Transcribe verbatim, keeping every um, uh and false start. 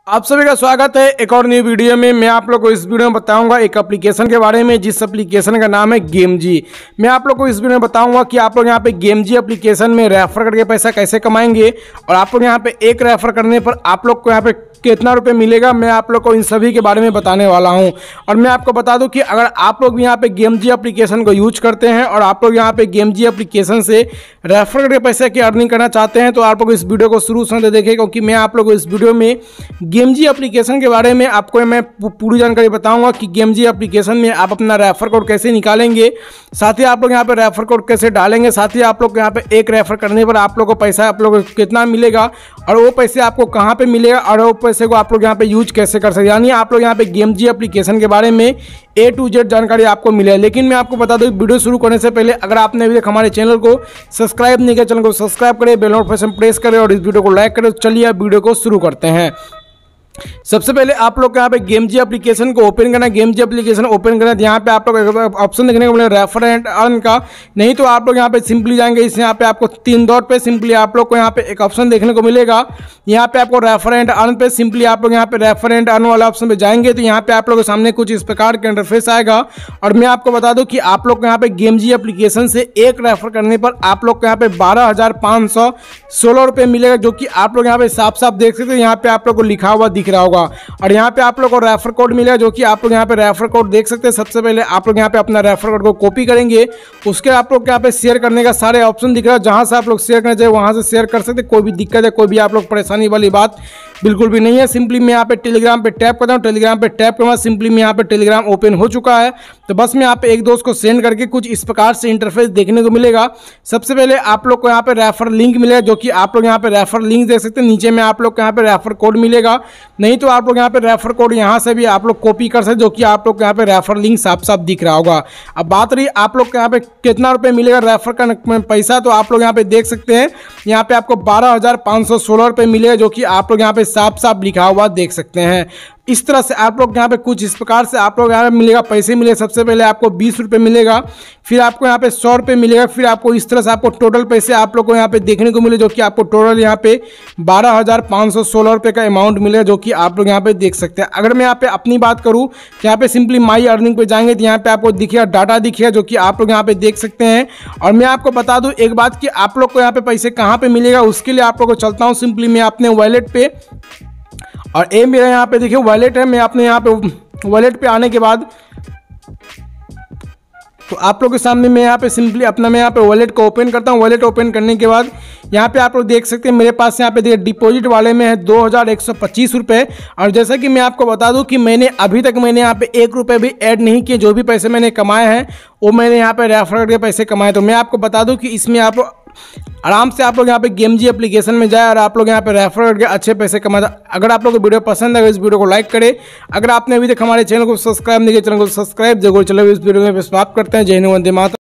आप सभी का स्वागत है एक और न्यू वीडियो में। मैं आप लोग को इस वीडियो में बताऊंगा एक एप्लीकेशन के बारे में, जिस एप्लीकेशन का नाम है गेमजी। मैं आप लोग को इस वीडियो में बताऊंगा कि आप लोग यहां पे गेमजी एप्लीकेशन में रेफर करके पैसा कैसे कमाएंगे और आप लोग यहां पे एक रेफर करने पर आप लोग को यहां पे कितना रुपए मिलेगा। मैं आप लोग को इन सभी के बारे में बताने वाला हूं। और मैं आपको बता दूं कि अगर आप लोग भी यहाँ पे गेमजी एप्लीकेशन को यूज करते हैं और आप लोग यहाँ पे गेमजी एप्लीकेशन से रेफर करके पैसे की अर्निंग करना चाहते हैं तो आप लोग इस वीडियो को शुरू से देखें, क्योंकि मैं आप लोग को इस वीडियो में गेमजी एप्लीकेशन के बारे में आपको मैं पूरी जानकारी बताऊंगा कि गेमजी एप्लीकेशन में आप अपना रेफर कोड कैसे निकालेंगे, साथ ही आप लोग यहाँ पे रेफर कोड कैसे डालेंगे, साथ ही आप लोग यहाँ पे एक रेफर करने पर आप लोग को पैसा आप लोग को कितना मिलेगा और वो पैसे आपको कहाँ पे मिलेगा और वो पैसे को आप लोग यहाँ पे यूज कैसे कर सकते हैं। यानी आप लोग यहाँ पे गेमजी एप्लीकेशन के बारे में ए टू जेड जानकारी आपको मिले। लेकिन मैं आपको बता दूं वीडियो शुरू करने से पहले अगर आपने अभी तक हमारे चैनल को सब्सक्राइब नहीं किया, चैनल को सब्सक्राइब करें, बेल नोटिफिकेशन प्रेस करें और इस वीडियो को लाइक करें। चलिए अब वीडियो को शुरू करते हैं। सबसे पहले आप लोग यहाँ पे गेमजी एप्लीकेशन को ओपन करना है। गेमजी एप्लीकेशन ओपन करना है, यहाँ पे आप लोग ऑप्शन देखने को मिलेगा रेफर एंड अर्न का। नहीं तो आप लोग यहाँ पे सिंपली जाएंगे, इस यहाँ पे आपको तीन डॉट पे सिंपली आप लोग को यहाँ पे एक ऑप्शन देखने को मिलेगा। यहाँ पे आपको रेफर एंड अर्न पे सिंपली आप लोग यहाँ पे रेफर एंड अर्न वाला ऑप्शन पे जाएंगे तो यहाँ पे आप लोग के सामने कुछ इस प्रकार का इंटरफेस आएगा। और मैं आपको बता दूं कि आप लोग को यहाँ पे गेमजी एप्लीकेशन से एक रेफर करने पर आप लोग को यहाँ पे बारह हजार पाँच सौ सोलह रुपये मिलेगा, जो कि आप लोग यहाँ पे साफ साफ देख सकते हैं। यहाँ पे आप लोग को लिखा हुआ दिख रहा होगा और यहाँ पे आप लोग को रेफर कोड मिलेगा, जो कि आप लोग यहाँ पे रेफर कोड देख सकते हैं। सबसे पहले आप लोग यहाँ पे अपना रेफर कोड को कॉपी करेंगे, उसके आप लोग यहाँ पे शेयर करने का सारे ऑप्शन दिख रहा है। जहाँ से आप लोग शेयर करना चाहिए वहाँ से शेयर कर सकते हैं। कोई भी दिक्कत है, कोई भी आप लोग परेशानी वाली बात बिल्कुल भी नहीं है। सिंपली मैं यहाँ पे टेलीग्राम पे टैप करता हूँ, टेलीग्राम पे टैप करना सिंपली मैं यहाँ पे टेलीग्राम ओपन हो चुका है। तो बस मैं यहाँ पे एक दोस्त को सेंड करके कुछ इस प्रकार से इंटरफेस देखने को मिलेगा। सबसे पहले आप लोग को यहाँ पे रेफर लिंक मिलेगा, जो कि आप लोग यहाँ पे रेफर लिंक देख सकते हैं। नीचे में आप लोग को यहाँ पे रेफर कोड मिलेगा, नहीं तो आप लोग यहाँ पे रेफर कोड यहाँ से भी आप लोग कॉपी कर सकते, जो कि आप लोग को यहाँ पे रेफर लिंक साफ साफ दिख रहा होगा। अब बात रही आप लोग को यहाँ पे कितना रुपये मिलेगा रेफर का पैसा, तो आप लोग यहाँ पे देख सकते हैं यहाँ पे आपको बारह हजार पाँच सौ सोलह रुपये मिलेगा, जो कि आप लोग यहाँ पे साफ साफ लिखा हुआ देख सकते हैं। इस तरह से आप लोग यहाँ पे कुछ इस प्रकार से आप लोग यहाँ पे मिलेगा पैसे मिलेगा। सबसे पहले आपको बीस रुपये मिलेगा, फिर आपको यहाँ पे सौ रुपये मिलेगा, फिर आपको इस तरह से आपको टोटल पैसे आप लोग को यहाँ पे देखने को मिले, जो कि आपको टोटल यहाँ पे बारह हजार पाँच सौ सोलह रुपये का अमाउंट मिलेगा, जो कि आप लोग यहाँ पे देख सकते हैं। अगर मैं यहाँ पे अपनी बात करूँ तो यहाँ पे सिंपली माई अर्निंग पे जाएंगे तो यहाँ पे आपको दिखेगा डाटा दिखेगा, जो कि आप लोग यहाँ पे देख सकते हैं। और मैं आपको बता दूँ एक बात कि आप लोग को यहाँ पे पैसे कहाँ पे मिलेगा, उसके लिए आप लोग को चलता हूँ सिंपली मैं अपने वॉलेट पे। और ये मेरा यहाँ पे देखिए वॉलेट है। मैं अपने यहाँ पे वॉलेट पे आने के बाद तो आप लोग के सामने मैं यहाँ पे सिंपली अपना मैं यहाँ पे वॉलेट को ओपन करता हूँ। वॉलेट ओपन करने के बाद यहाँ पे आप लोग देख सकते हैं मेरे पास यहाँ पे देखिए डिपॉजिट वाले में है दो हज़ार एक सौ पच्चीस रुपये। और जैसा कि मैं आपको बता दूं कि मैंने अभी तक मैंने यहाँ पे एक रुपये भी ऐड नहीं किए। जो भी पैसे मैंने कमाए हैं वो मैंने यहाँ पे रेफर करके पैसे कमाए। तो मैं आपको बता दूँ कि इसमें आप आराम से आप लोग यहाँ पे गेमजी एप्लीकेशन में जाए और आप लोग यहाँ पे रेफर करके अच्छे पैसे कमाए। अगर आप लोग को वीडियो पसंद है इस वीडियो को लाइक करें। अगर आपने अभी तक हमारे चैनल को सब्सक्राइब नहीं किया, चैनल को सब्सक्राइब जरूर। चलो इस वीडियो में समाप्त करते हैं। जय हिंद, वंदे मातरम।